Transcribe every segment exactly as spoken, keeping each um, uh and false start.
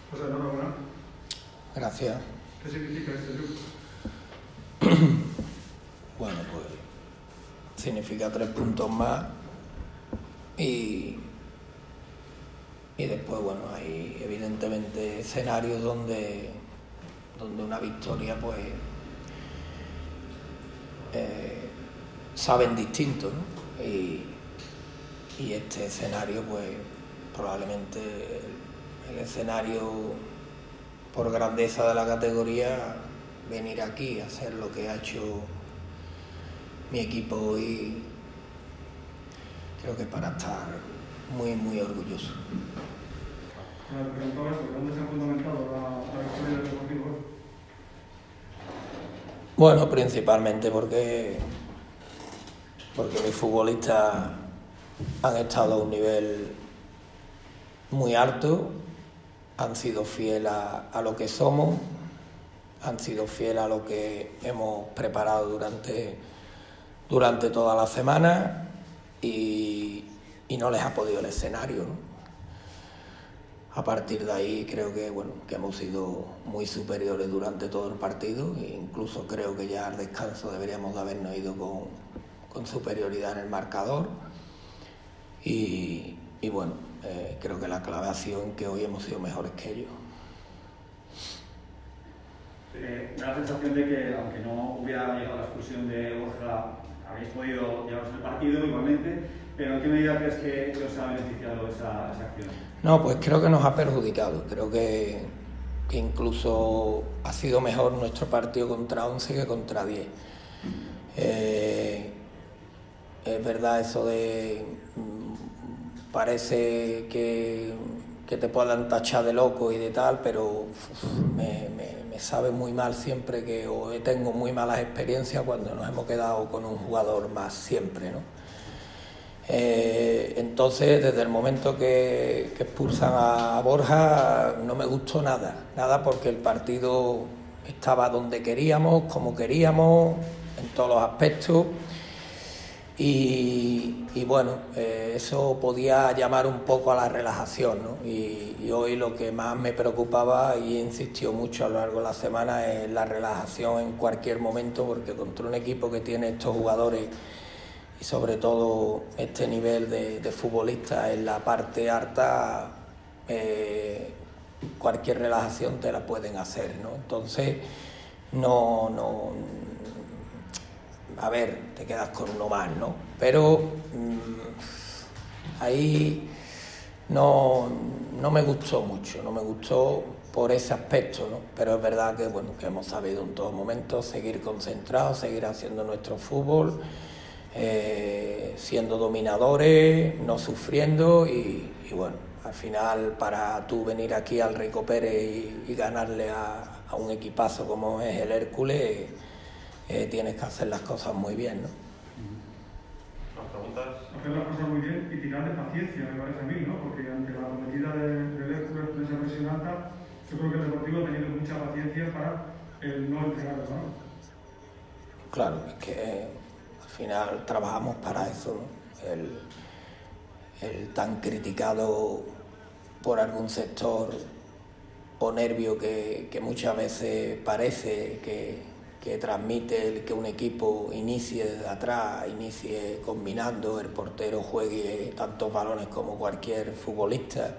Pues enhorabuena. Gracias. ¿Qué significa este triunfo? Bueno, pues significa tres puntos más y, y después, bueno, hay evidentemente escenarios donde, donde una victoria, pues, eh, saben distinto, ¿no? Y, y este escenario, pues, probablemente el, el escenario por grandeza de la categoría, venir aquí a hacer lo que ha hecho mi equipo hoy, creo que para estar muy, muy orgulloso. Me preguntaba eso, ¿dónde se ha fundamentado la, la victoria del Deportivo? Bueno, principalmente porque, porque mis futbolistas han estado a un nivel muy alto, han sido fieles a, a lo que somos, han sido fieles a lo que hemos preparado durante, durante toda la semana y, y no les ha podido el escenario, ¿no? A partir de ahí creo que, bueno, que hemos sido muy superiores durante todo el partido e incluso creo que ya al descanso deberíamos de habernos ido con, con superioridad en el marcador y, y bueno, eh, creo que la clave ha sido en que hoy hemos sido mejores que ellos. Eh, da la sensación de que, aunque no hubiera llegado la expulsión de Borja, habéis podido llevaros el partido igualmente, pero ¿en qué medida crees que, que os ha beneficiado esa, esa acción? No, pues creo que nos ha perjudicado. Creo que, que incluso ha sido mejor nuestro partido contra once que contra diez. Eh, es verdad eso de... Parece que, que te puedan tachar de loco y de tal, pero uf, me, me, me sabe muy mal siempre que o tengo muy malas experiencias cuando nos hemos quedado con un jugador más siempre, ¿no? Eh, entonces, desde el momento que, que expulsan a Borja, no me gustó nada, nada porque el partido estaba donde queríamos, como queríamos, en todos los aspectos. Y, y bueno, eh, eso podía llamar un poco a la relajación, ¿no? Y, y hoy lo que más me preocupaba y insistió mucho a lo largo de la semana es la relajación en cualquier momento, porque contra un equipo que tiene estos jugadores y sobre todo este nivel de, de futbolista en la parte alta, eh, cualquier relajación te la pueden hacer, ¿no? Entonces, no, no, a ver, te quedas con uno más, ¿no? Pero mmm, ahí no, no me gustó mucho, no me gustó por ese aspecto, ¿no? Pero es verdad que, bueno, que hemos sabido en todo momento seguir concentrados, seguir haciendo nuestro fútbol, eh, siendo dominadores, no sufriendo y, y bueno, al final para tú venir aquí al Rico Pérez y, y ganarle a, a un equipazo como es el Hércules, eh, tienes que hacer las cosas muy bien, ¿no? Las preguntas. Hacer las cosas muy bien y tirar de paciencia, me parece a mí, ¿no? Porque ante la cometida del de Hércules de esa presión alta, yo creo que el Deportivo ha tenido mucha paciencia para el no entregar el balón. Claro, es que eh, al final trabajamos para eso, ¿no? El, el tan criticado por algún sector o nervio que, que muchas veces parece que, que transmite el que un equipo inicie desde atrás, inicie combinando, el portero juegue tantos balones como cualquier futbolista.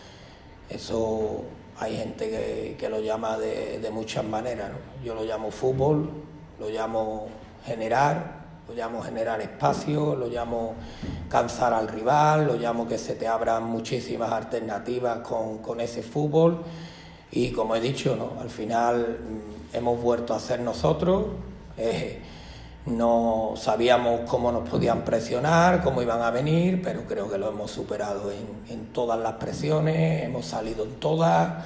Eso hay gente que, que lo llama de, de muchas maneras, ¿no? Yo lo llamo fútbol, lo llamo generar, lo llamo generar espacio, lo llamo cansar al rival, lo llamo que se te abran muchísimas alternativas con, con ese fútbol y como he dicho, ¿no? Al final mmm, hemos vuelto a ser nosotros, eh, no sabíamos cómo nos podían presionar, cómo iban a venir, pero creo que lo hemos superado en, en todas las presiones, hemos salido en todas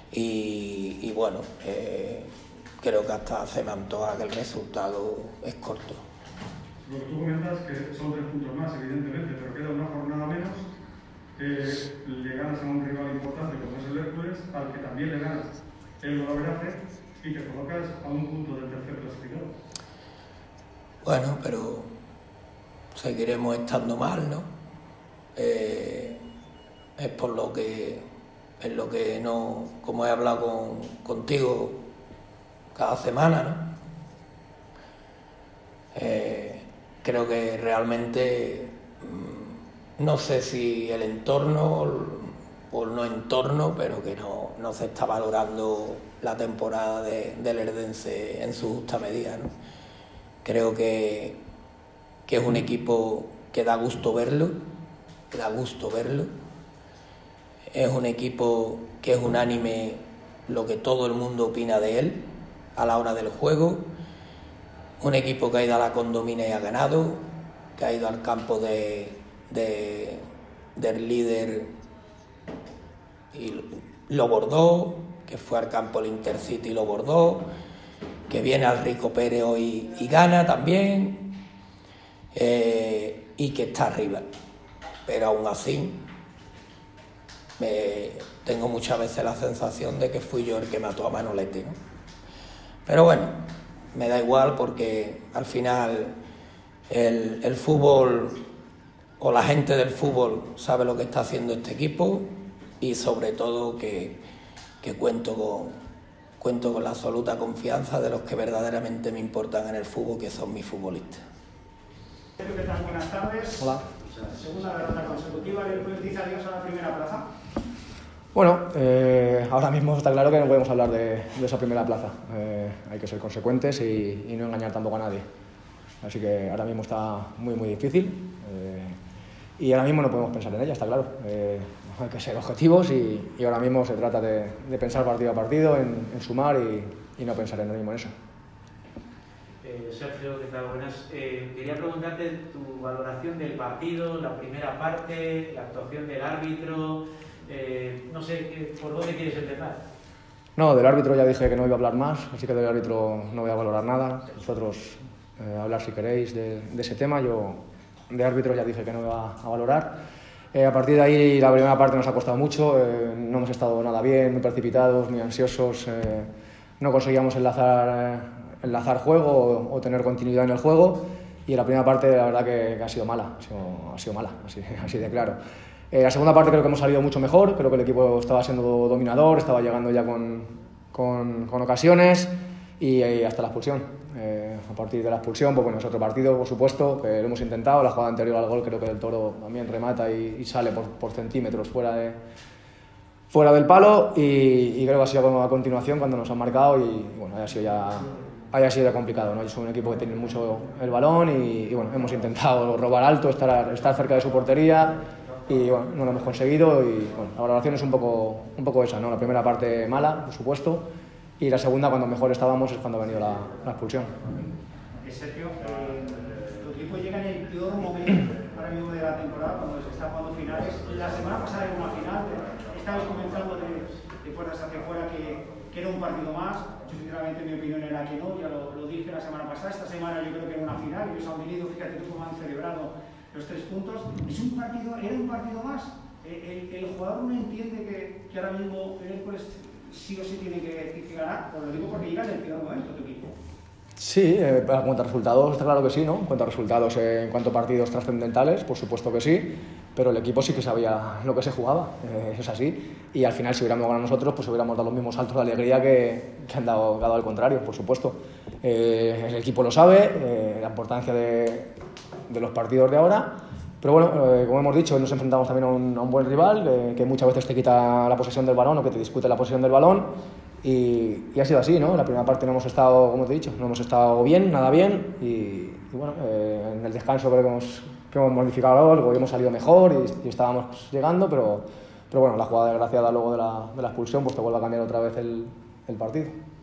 y, y bueno, eh, creo que hasta se me antoja que el resultado es corto. Lo que tú comentas que son tres puntos más, evidentemente, pero queda una jornada menos, eh, le ganas a un rival importante como es el Hércules, al que también le ganas el golaveraje y te colocas a un punto del tercer clasificado. Bueno, pero seguiremos estando mal, ¿no? Eh, es por lo que es lo que no, como he hablado con, contigo cada semana, ¿no? Eh, creo que realmente mmm, no sé si el entorno o el no entorno, pero que no, no se está valorando la temporada de, del Herdense en su justa medida, ¿no? Creo que, que es un equipo que da gusto verlo, que da gusto verlo. Es un equipo que es unánime lo que todo el mundo opina de él a la hora del juego. Un equipo que ha ido a la condomina y ha ganado, que ha ido al campo de, de, del líder y lo bordó, que fue al campo del Intercity y lo bordó, que viene al Rico Pérez hoy y gana también, eh, y que está arriba. Pero aún así, me, tengo muchas veces la sensación de que fui yo el que mató a Manolete, ¿no? Pero bueno, me da igual porque al final el, el fútbol o la gente del fútbol sabe lo que está haciendo este equipo y sobre todo que, que cuento con, cuento con la absoluta confianza de los que verdaderamente me importan en el fútbol, que son mis futbolistas. ¿Qué tal? Buenas tardes. Hola. Segunda derrota consecutiva, ¿el Hércules dice adiós a la primera plaza? Bueno, eh, ahora mismo está claro que no podemos hablar de, de esa primera plaza. Eh, hay que ser consecuentes y, y no engañar tampoco a nadie. Así que ahora mismo está muy, muy difícil eh, y ahora mismo no podemos pensar en ella, está claro. Eh, hay que ser objetivos y, y ahora mismo se trata de, de pensar partido a partido, en, en sumar y, y no pensar en lo mismo en eso. Eh, Sergio, ¿qué tal? Buenas. Eh, quería preguntarte tu valoración del partido, la primera parte, la actuación del árbitro. Eh, no sé, ¿por dónde quieres empezar? No, del árbitro ya dije que no iba a hablar más, así que del árbitro no voy a valorar nada. Vosotros eh, hablar si queréis de, de ese tema. Yo de árbitro ya dije que no iba a valorar. Eh, a partir de ahí la primera parte nos ha costado mucho, eh, no hemos estado nada bien, muy precipitados, muy ansiosos, eh, no conseguíamos enlazar, eh, enlazar juego o, o tener continuidad en el juego y en la primera parte la verdad que, que ha sido mala, ha sido, ha sido mala, así, así de claro. Eh, la segunda parte creo que hemos salido mucho mejor, creo que el equipo estaba siendo dominador, estaba llegando ya con, con, con ocasiones y, y hasta la expulsión. Eh, a partir de la expulsión, pues bueno, es otro partido, por supuesto, que lo hemos intentado. La jugada anterior al gol creo que el Toro también remata y, y sale por, por centímetros fuera, de, fuera del palo y, y creo que ha sido a continuación cuando nos han marcado y bueno, haya sido ya, haya sido ya complicado, ¿no? Es un equipo que tiene mucho el balón y, y bueno, hemos intentado robar alto, estar, estar cerca de su portería y bueno, no lo hemos conseguido y bueno, la valoración es un poco, un poco esa, ¿no? La primera parte mala, por supuesto, y la segunda, cuando mejor estábamos, es cuando ha venido la, la expulsión. Sergio, eh, tu equipo llega en el peor momento ahora mismo de la temporada, cuando se está jugando finales. La semana pasada era una final, estabas comentando de, de puertas hacia afuera que, que era un partido más. Yo sinceramente mi opinión era que no, ya lo, lo dije la semana pasada. Esta semana yo creo que era una final, ellos han venido, fíjate tú cómo han celebrado los tres puntos. Es un partido, era un partido más. El, el, el jugador no entiende que, que ahora mismo el Hércules sí o sí tiene que, que ganar, os lo digo porque llega en el peor momento tu equipo. Sí, eh, en cuanto a resultados, está claro que sí, ¿no? En cuanto a resultados, eh, en cuanto a partidos trascendentales, por supuesto que sí, pero el equipo sí que sabía lo que se jugaba, eh, es así, y al final si hubiéramos ganado nosotros, pues hubiéramos dado los mismos saltos de alegría que, que han dado, dado al contrario, por supuesto. Eh, el equipo lo sabe, eh, la importancia de, de los partidos de ahora, pero bueno, eh, como hemos dicho, nos enfrentamos también a un, a un buen rival, eh, que muchas veces te quita la posesión del balón o que te discute la posesión del balón, y, y ha sido así, ¿no? En la primera parte no hemos estado, como te he dicho, no hemos estado bien, nada bien, y, y bueno, eh, en el descanso creo que hemos, que hemos modificado algo y hemos salido mejor y, y estábamos llegando, pero, pero bueno, la jugada desgraciada luego de la, de la expulsión pues te vuelve a cambiar otra vez el, el partido.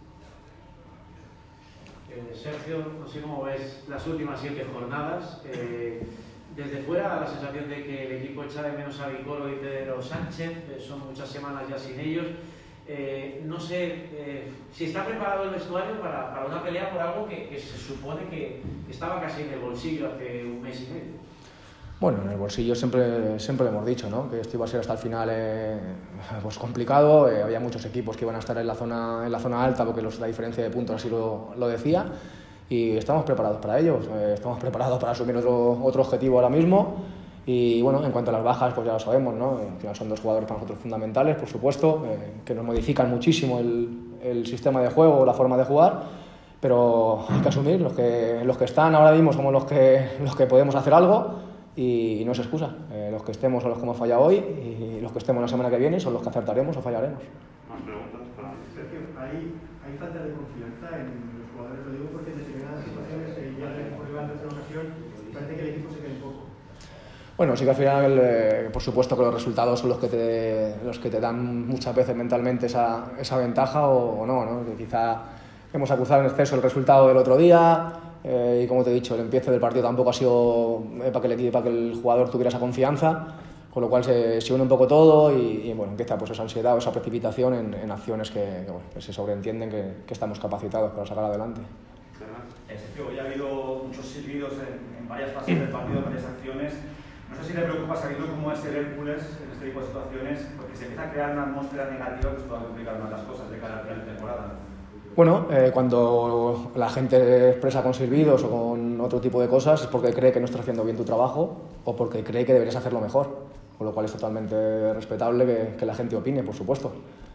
Eh, Sergio, no sé cómo ves las últimas siete jornadas. Eh, desde fuera da la sensación de que el equipo echa de menos a Vicolo y Pedro Sánchez, eh, son muchas semanas ya sin ellos. Eh, no sé eh, si está preparado el vestuario para, para una pelea por algo que, que se supone que estaba casi en el bolsillo hace un mes y medio. Bueno, en el bolsillo siempre, siempre hemos dicho, ¿no? Que esto iba a ser hasta el final eh, pues complicado, eh, había muchos equipos que iban a estar en la zona, en la zona alta porque los, la diferencia de puntos así lo, lo decía y estamos preparados para ellos, eh, estamos preparados para asumir otro, otro objetivo ahora mismo Y bueno, en cuanto a las bajas, pues ya lo sabemos, ¿no? Al final son dos jugadores para nosotros fundamentales, por supuesto, eh, que nos modifican muchísimo el, el sistema de juego, la forma de jugar, pero hay que asumir, los que, los que están ahora mismo somos los que, los que podemos hacer algo y, y no es excusa. Eh, los que estemos son los que hemos fallado hoy y los que estemos la semana que viene son los que acertaremos o fallaremos. Más preguntas para Sergio, ¿hay, hay falta de confianza en los jugadores? Lo digo porque en determinadas situaciones, eh, ya por rival de otra ocasión, parece que el equipo se queda un poco. Bueno, sí que al final, eh, por supuesto que los resultados son los que te, los que te dan muchas veces mentalmente esa, esa ventaja o, o no, ¿no? Que quizá hemos acusado en exceso el resultado del otro día eh, y como te he dicho, el empiece del partido tampoco ha sido eh, para, que el equipo, para que el jugador tuviera esa confianza, con lo cual se, se une un poco todo y, y bueno, empieza pues esa ansiedad o esa precipitación en, en acciones que, que, bueno, que se sobreentienden que, que estamos capacitados para sacar adelante. Sergio, hoy ha habido muchos silbidos en, en varias fases del partido, en varias acciones. No sé si te preocupa, sabiendo cómo es el Hércules en este tipo de situaciones, porque se empieza a crear una atmósfera negativa que os pueda complicar más las cosas de cara al final de temporada. Bueno, eh, cuando la gente expresa con silbidos o con otro tipo de cosas es porque cree que no estás haciendo bien tu trabajo o porque cree que deberías hacerlo mejor, con lo cual es totalmente respetable que, que la gente opine, por supuesto.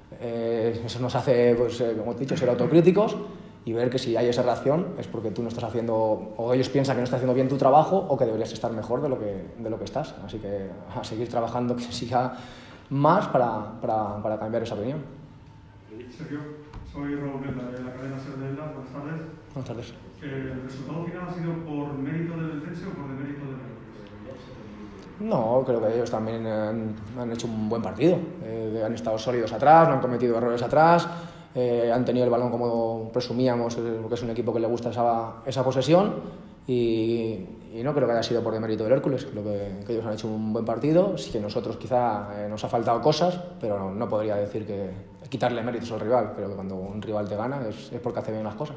Eh, eso nos hace, pues, eh, como he dicho, ser autocríticos y ver que si hay esa reacción es porque tú no estás haciendo, o ellos piensan que no estás haciendo bien tu trabajo o que deberías estar mejor de lo que, de lo que estás. Así que a seguir trabajando que siga más para, para, para cambiar esa opinión. Sergio, soy Raúl Menda de la cadena SER de Elda. Buenas tardes. Buenas tardes. ¿El resultado final ha sido por mérito del Eldense o por demérito del Hércules? No, creo que ellos también han, han hecho un buen partido. Eh, han estado sólidos atrás, no han cometido errores atrás. Eh, han tenido el balón como presumíamos, porque es un equipo que le gusta esa, esa posesión y, y no creo que haya sido por demérito del Hércules, creo que, que ellos han hecho un buen partido, sí que nosotros quizá eh, nos ha faltado cosas, pero no, no podría decir que quitarle méritos al rival, creo que cuando un rival te gana es, es porque hace bien las cosas.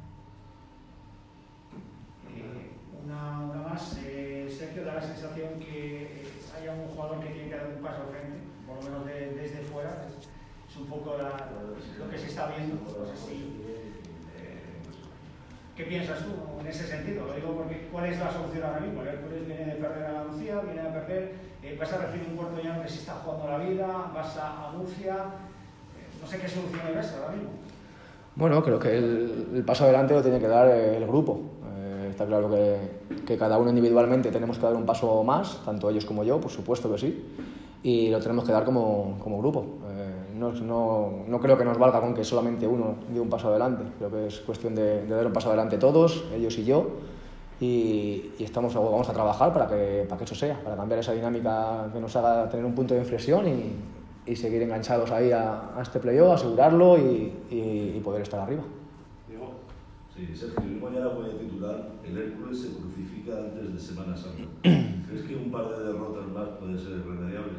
Eh, una, una más, eh, Sergio, da la sensación que haya un jugador que tiene que dar un paso al frente, por lo menos de, desde fuera. Es, Es un poco la, lo que se está viendo. No sé si, eh, ¿qué piensas tú en ese sentido? Lo digo porque ¿cuál es la solución ahora mismo? El Hércules viene de perder a la Lucía, viene de perder, eh, vas a recibir un Puerto Llano que se está jugando la vida, vas a, a Murcia, eh, no sé qué solución le ves ahora mismo. Bueno, creo que el, el paso adelante lo tiene que dar el grupo. Eh, está claro que, que cada uno individualmente tenemos que dar un paso más, tanto ellos como yo, por supuesto que sí, y lo tenemos que dar como, como grupo. Eh, no, no, no creo que nos valga con que solamente uno dé un paso adelante, creo que es cuestión de, de dar un paso adelante todos, ellos y yo, y, y estamos, vamos a trabajar para que, para que eso sea, para cambiar esa dinámica que nos haga tener un punto de inflexión y, y seguir enganchados ahí a, a este playoff, asegurarlo y, y, y poder estar arriba. Sí, Sergio, el mañana voy a titular El Hércules se crucifica antes de Semana Santa. ¿Crees que un par de derrotas más puede ser irremediable?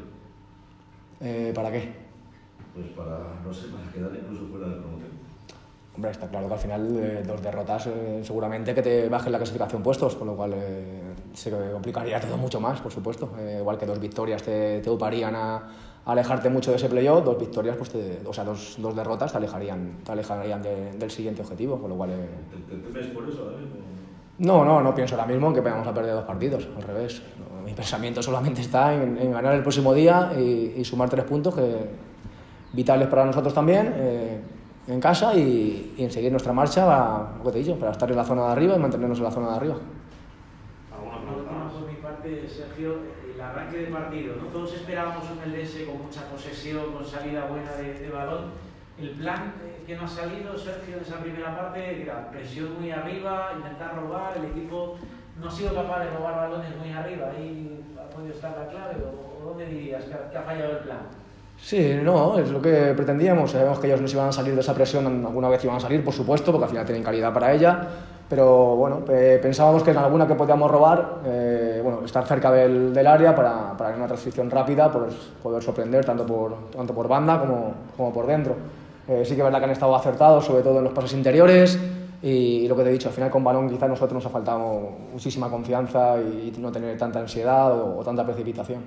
Eh, ¿Para qué? Pues para, no sé, para quedar incluso fuera de promoción. Hombre, está claro que al final eh, dos derrotas eh, seguramente que te bajen la clasificación puestos, con lo cual eh, se complicaría todo mucho más, por supuesto. Eh, igual que dos victorias te, te oparían a, a alejarte mucho de ese playoff, dos victorias, pues te, o sea, dos, dos derrotas te alejarían, te alejarían de, del siguiente objetivo, con lo cual... Eh... ¿Te, te temes por eso ahora mismo? No, no, no pienso ahora mismo que vamos a perder dos partidos, al revés. No, mi pensamiento solamente está en, en ganar el próximo día y, y sumar tres puntos que vitales para nosotros también, eh, en casa y, y en seguir nuestra marcha para, lo que te he dicho, para estar en la zona de arriba y mantenernos en la zona de arriba. ¿Alguna pregunta más? Por mi parte, Sergio, el arranque de partido, ¿no? Todos esperábamos un Eldense con mucha posesión, con salida buena de, de balón. El plan que no ha salido, Sergio, en esa primera parte era presión muy arriba, intentar robar, el equipo no ha sido capaz de robar balones muy arriba, ahí ha podido estar la clave, o ¿dónde dirías que ha, que ha fallado el plan? Sí, no, es lo que pretendíamos. Sabemos que ellos nos iban a salir de esa presión, alguna vez iban a salir, por supuesto, porque al final tienen calidad para ella, pero bueno, eh, pensábamos que en alguna que podíamos robar, eh, bueno, estar cerca del, del área para, para una transición rápida, pues, poder sorprender tanto por, tanto por banda como, como por dentro. Eh, sí que es verdad que han estado acertados, sobre todo en los pases interiores, y, y lo que te he dicho, al final con balón quizás a nosotros nos ha faltado muchísima confianza y, y no tener tanta ansiedad o, o tanta precipitación.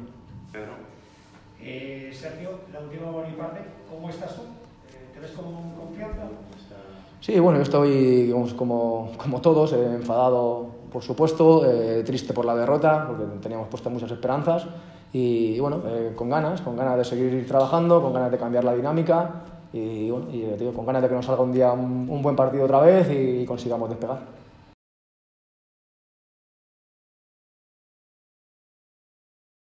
Eh, Sergio, la última por mi parte, ¿cómo estás tú? ¿Te ves con confianza? Sí, bueno, yo estoy como, como todos, eh, enfadado por supuesto, eh, triste por la derrota, porque teníamos puestas muchas esperanzas y, bueno, eh, con ganas, con ganas de seguir trabajando, con ganas de cambiar la dinámica y, bueno, y, digo, con ganas de que nos salga un día un, un buen partido otra vez y, y consigamos despegar.